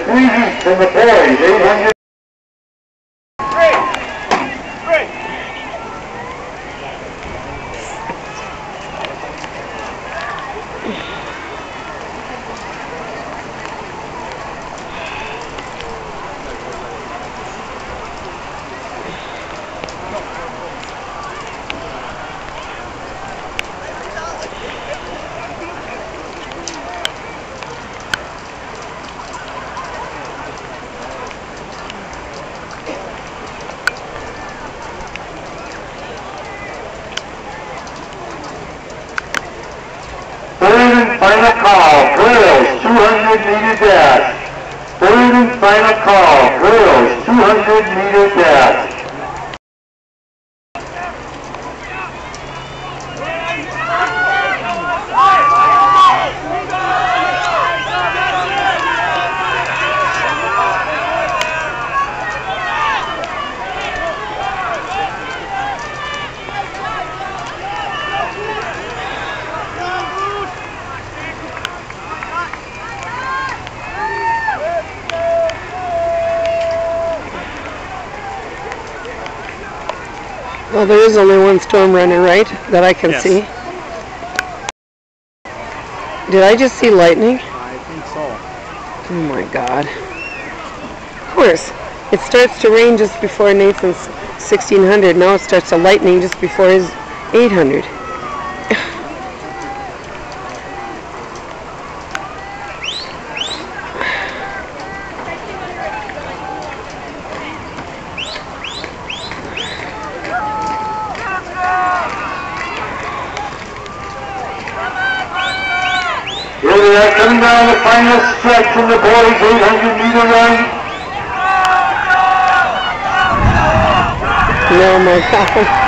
each from the boys, 800. Final call, girls, 200-meter dash. Third and final call, girls, 200-meter dash. Well, there is only one storm runner, right, that I can see. Did I just see lightning? I think so. Oh my God. Of course. It starts to rain just before Nathan's 1600. Now it starts to lightning just before his 800. Here we are coming down the final stretch in the boys' 800-meter run. Oh my God.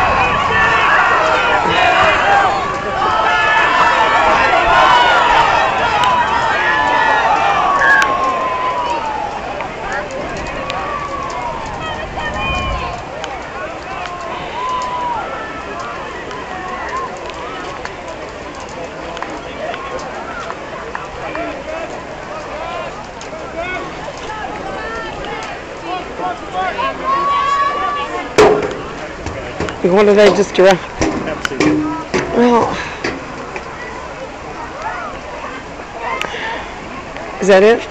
What did I just draw? Well, is that it?